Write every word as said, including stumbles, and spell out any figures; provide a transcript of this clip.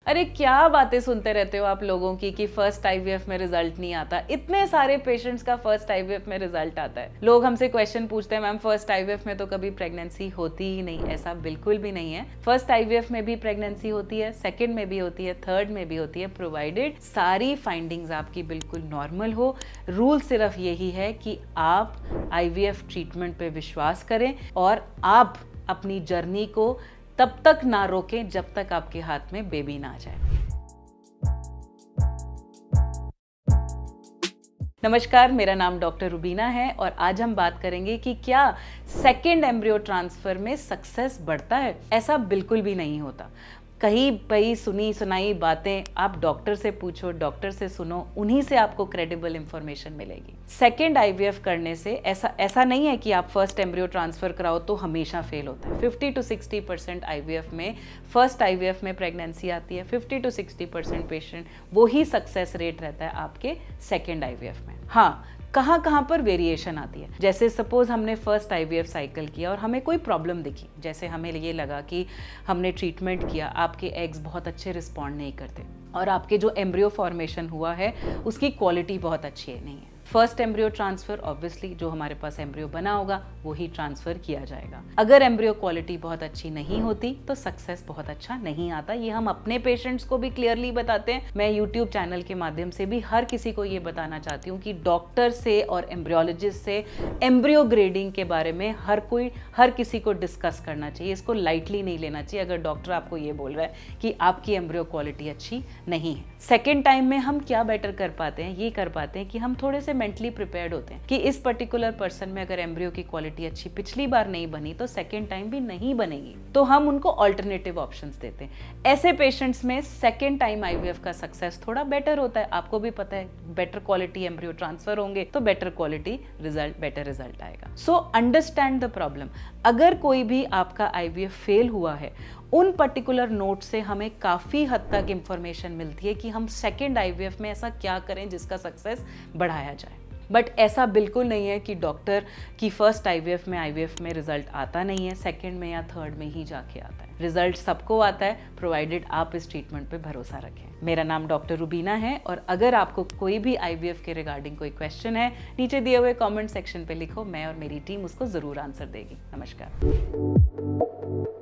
अरे क्या बातें सुनते रहते हो आप लोगों की कि फर्स्ट आईवीएफ में रिजल्ट नहीं आता। इतने सारे पेशेंट्स का फर्स्ट आईवीएफ में रिजल्ट आता है। लोग हमसे क्वेश्चन पूछते हैं, मैम फर्स्ट आईवीएफ में तो कभी प्रेगनेंसी होती ही नहीं। ऐसा बिल्कुल भी नहीं है। फर्स्ट आईवीएफ में भी प्रेगनेंसी होती है, सेकेंड में भी होती है, थर्ड में भी होती है, प्रोवाइडेड सारी फाइंडिंग्स आपकी बिल्कुल नॉर्मल हो। रूल सिर्फ यही है कि आप आईवीएफ ट्रीटमेंट पे विश्वास करें और आप अपनी जर्नी को तब तक ना रोकें जब तक आपके हाथ में बेबी ना आ जाए। नमस्कार, मेरा नाम डॉक्टर रुबीना है और आज हम बात करेंगे कि क्या सेकेंड एम्ब्रियो ट्रांसफर में सक्सेस बढ़ता है। ऐसा बिल्कुल भी नहीं होता। कहीं कहीं सुनी सुनाई बातें आप डॉक्टर से पूछो, डॉक्टर से सुनो, उन्हीं से आपको क्रेडिबल इंफॉर्मेशन मिलेगी। सेकेंड आईवीएफ करने से ऐसा ऐसा नहीं है कि आप फर्स्ट एम्ब्रियो ट्रांसफर कराओ तो हमेशा फेल होता है। Fifty to sixty percent IVF में फर्स्ट आईवीएफ में प्रेगनेंसी आती है। Fifty to sixty percent patient वो ही सक्सेस रेट रहता है आपके सेकेंड आईवीएफ में। हाँ, कहाँ कहाँ पर वेरिएशन आती है। जैसे सपोज हमने फर्स्ट आईवीएफ साइकिल किया और हमें कोई प्रॉब्लम दिखी, जैसे हमें ये लगा कि हमने ट्रीटमेंट किया, आपके एग्स बहुत अच्छे रिस्पॉन्ड नहीं करते और आपके जो एम्ब्रियो फॉर्मेशन हुआ है उसकी क्वालिटी बहुत अच्छी है नहीं है। फर्स्ट एम्ब्रियो ट्रांसफर ऑब्वियसली जो हमारे पास एम्ब्रियो बना होगा वो ही ट्रांसफर किया जाएगा। अगर एम्ब्रियो क्वालिटी बहुत अच्छी नहीं होती तो सक्सेस बहुत अच्छा नहीं आता। ये हम अपने पेशेंट्स को भी क्लियरली बताते हैं। मैं यूट्यूब चैनल के माध्यम से भी हर किसी को ये बताना चाहती हूँ कि डॉक्टर से और एम्ब्रियोलॉजिस्ट से एम्ब्रियो ग्रेडिंग के बारे में हर कोई हर किसी को डिस्कस करना चाहिए। इसको लाइटली नहीं लेना चाहिए अगर डॉक्टर आपको ये बोल रहा है कि आपकी एम्ब्रियो क्वालिटी अच्छी नहीं है। सेकेंड टाइम में हम क्या बेटर कर पाते हैं, ये कर पाते हैं कि हम थोड़े से मेंटली प्रिपेयर्ड होते हैं कि इस पर्टिकुलर पर्सन में अगर एम्ब्रियो की क्वालिटी अच्छी पिछली बार नहीं बनी तो सेकेंड टाइम भी नहीं बनेगी, तो हम उनको ऑल्टरनेटिव ऑप्शंस देते हैं। ऐसे पेशेंट्स में सेकेंड टाइम आईवीएफ का सक्सेस थोड़ा बेटर होता है। आपको भी पता है बेटर क्वालिटी एम्ब्रियो ट्रांसफर होंगे तो better quality result better result आएगा। So understand the problem. अगर कोई भी आपका आईवीएफ फेल हुआ है, उन पर्टिकुलर नोट से हमें काफ़ी हद तक इंफॉर्मेशन मिलती है कि हम सेकेंड आईवीएफ में ऐसा क्या करें जिसका सक्सेस बढ़ाया जाए। बट ऐसा बिल्कुल नहीं है कि डॉक्टर की फर्स्ट आईवीएफ में आईवीएफ में रिजल्ट आता नहीं है, सेकेंड में या थर्ड में ही जाके आता है। रिजल्ट सबको आता है प्रोवाइडेड आप इस ट्रीटमेंट पे भरोसा रखें। मेरा नाम डॉक्टर रुबीना है और अगर आपको कोई भी आईवीएफ के रिगार्डिंग कोई क्वेश्चन है, नीचे दिए हुए कमेंट सेक्शन पे लिखो, मैं और मेरी टीम उसको ज़रूर आंसर देगी। नमस्कार।